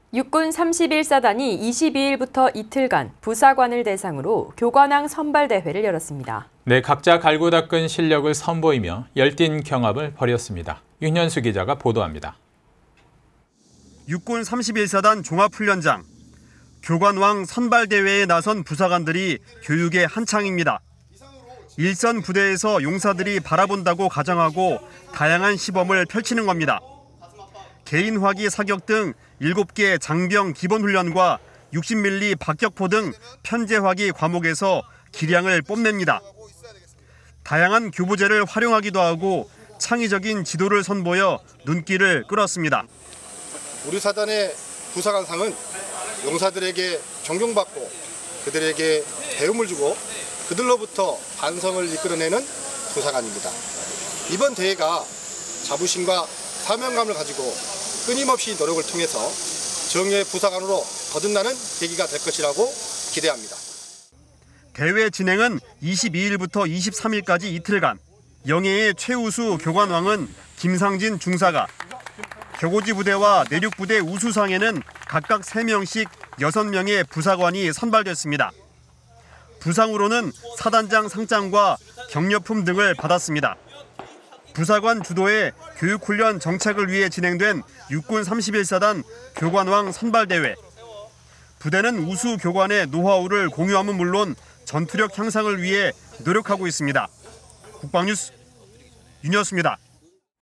육군 31사단이 22일부터 이틀간 부사관을 대상으로 교관왕 선발대회를 열었습니다. 네, 각자 갈고 닦은 실력을 선보이며 열띤 경합을 벌였습니다. 윤현수 기자가 보도합니다. 육군 31사단 종합훈련장. 교관왕 선발대회에 나선 부사관들이 교육에 한창입니다. 일선 부대에서 용사들이 바라본다고 가정하고 다양한 시범을 펼치는 겁니다. 개인화기 사격 등 7개 장병 기본훈련과 60mm 박격포 등 편제화기 과목에서 기량을 뽐냅니다. 다양한 교부제를 활용하기도 하고 창의적인 지도를 선보여 눈길을 끌었습니다. 우리 사단의 부사관상은 용사들에게 존경받고 그들에게 배움을 주고 그들로부터 반성을 이끌어내는 부사관입니다. 이번 대회가 자부심과 사명감을 가지고 끊임없이 노력을 통해서 정예의 부사관으로 거듭나는 계기가 될 것이라고 기대합니다. 대회 진행은 22일부터 23일까지 이틀간. 영예의 최우수 교관왕은 김상진 중사가, 격오지 부대와 내륙 부대 우수상에는 각각 3명씩 6명의 부사관이 선발됐습니다. 부상으로는 사단장 상장과 격려품 등을 받았습니다. 부사관 주도의 교육훈련 정착을 위해 진행된 육군 31사단 교관왕 선발대회. 부대는 우수 교관의 노하우를 공유함은 물론 전투력 향상을 위해 노력하고 있습니다. 국방뉴스 윤현수입니다.